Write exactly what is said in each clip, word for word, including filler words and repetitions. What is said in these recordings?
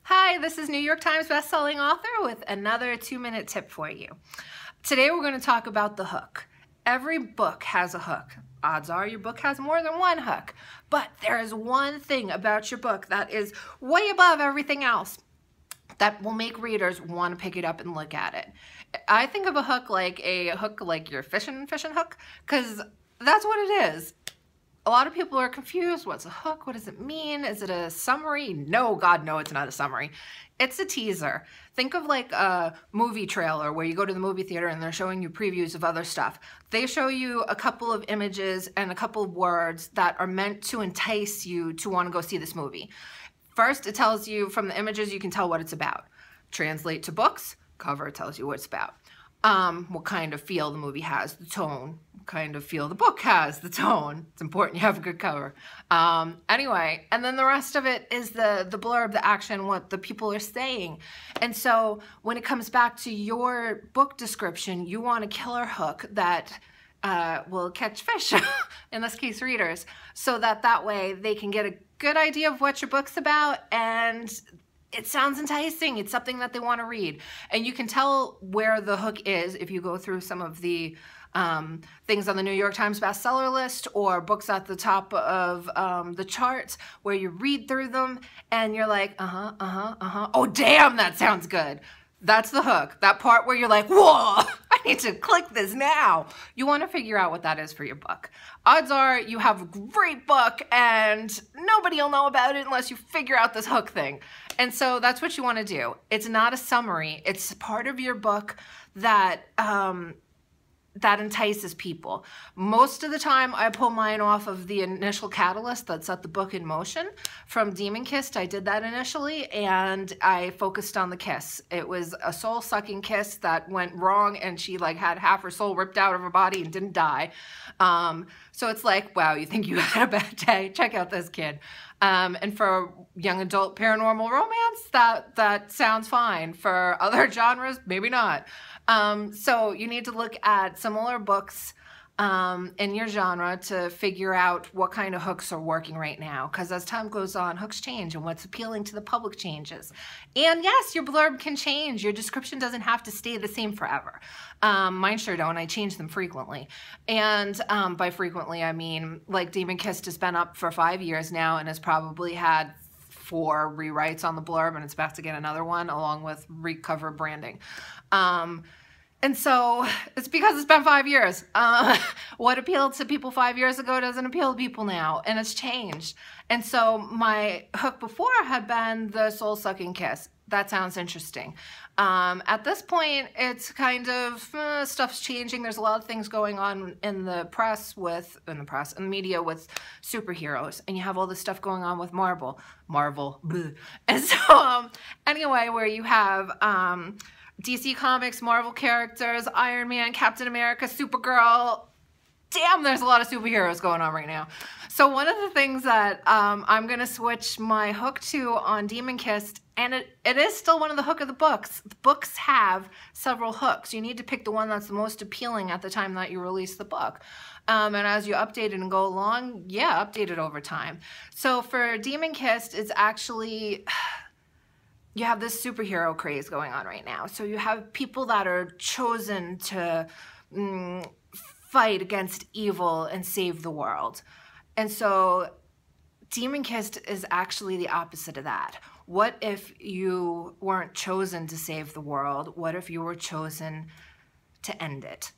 Hi, this is New York Times bestselling author with another two-minute tip for you. Today we're going to talk about the hook. Every book has a hook. Odds are your book has more than one hook. But there is one thing about your book that is way above everything else that will make readers want to pick it up and look at it. I think of a hook like a hook like your fishing fishing hook, because that's what it is. A lot of people are confused. What's a hook? What does it mean? Is it a summary? No, God, no, it's not a summary. It's a teaser. Think of like a movie trailer where you go to the movie theater and they're showing you previews of other stuff. They show you a couple of images and a couple of words that are meant to entice you to want to go see this movie. First, it tells you from the images, you can tell what it's about. Translate to books, cover tells you what it's about. Um, what kind of feel the movie has, the tone, what kind of feel the book has, the tone. It's important you have a good cover. Um, anyway, and then the rest of it is the, the blurb, the action, what the people are saying. And so when it comes back to your book description, you want a killer hook that uh, will catch fish, in this case readers, so that that way they can get a good idea of what your book's about and it sounds enticing. It's something that they want to read. And you can tell where the hook is if you go through some of the um, things on the New York Times bestseller list or books at the top of um, the charts where you read through them and you're like, uh-huh, uh-huh, uh-huh. Oh, damn, that sounds good. That's the hook. That part where you're like, whoa, I need to click this now. You want to figure out what that is for your book. Odds are you have a great book and nobody will know about it unless you figure out this hook thing. And so that's what you want to do. It's not a summary. It's part of your book that um, that entices people. Most of the time, I pull mine off of the initial catalyst that set the book in motion. From Demon Kissed, I did that initially, and I focused on the kiss. It was a soul-sucking kiss that went wrong, and she like had half her soul ripped out of her body and didn't die. Um, so it's like, wow, you think you had a bad day? Check out this kid. Um, and for young adult paranormal romance, that, that sounds fine. For other genres, maybe not. Um, so you need to look at similar books um, in your genre to figure out what kind of hooks are working right now. Because as time goes on, hooks change and what's appealing to the public changes. And yes, your blurb can change. Your description doesn't have to stay the same forever. Um, mine sure don't. I change them frequently. And um, by frequently, I mean like Demon Kissed has been up for five years now and has probably had four rewrites on the blurb, and it's about to get another one along with recover branding. Um, and so it's because it's been five years. Uh, what appealed to people five years ago doesn't appeal to people now, and it's changed. And so my hook before had been the soul-sucking kiss. That sounds interesting. Um, at this point, it's kind of, uh, stuff's changing. There's a lot of things going on in the press with, in the press, in the media with superheroes. And you have all this stuff going on with Marvel. Marvel. Bleh. And so, um, anyway, where you have um, D C Comics, Marvel characters, Iron Man, Captain America, Supergirl. Damn, there's a lot of superheroes going on right now. So one of the things that um, I'm going to switch my hook to on Demon Kissed, and it, it is still one of the hook of the books. The books have several hooks. You need to pick the one that's the most appealing at the time that you release the book. Um, and as you update it and go along, yeah, update it over time. So for Demon Kissed, it's actually... you have this superhero craze going on right now. So you have people that are chosen to mm, fight against evil and save the world. And so Demon Kissed is actually the opposite of that. What if you weren't chosen to save the world? What if you were chosen to end it?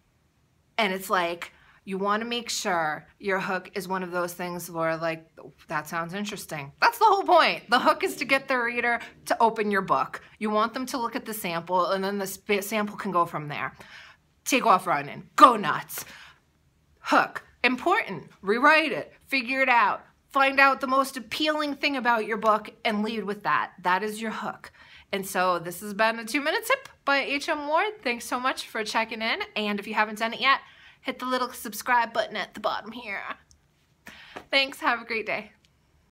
And it's like, you want to make sure your hook is one of those things where like, that sounds interesting. That's the whole point. The hook is to get the reader to open your book. You want them to look at the sample and then the sample can go from there. Take off running. Go nuts. Hook. Important. Rewrite it. Figure it out. Find out the most appealing thing about your book and lead with that. That is your hook. And so this has been a two-minute tip by H M Ward. Thanks so much for checking in. And if you haven't done it yet, hit the little subscribe button at the bottom here. Thanks. Have a great day.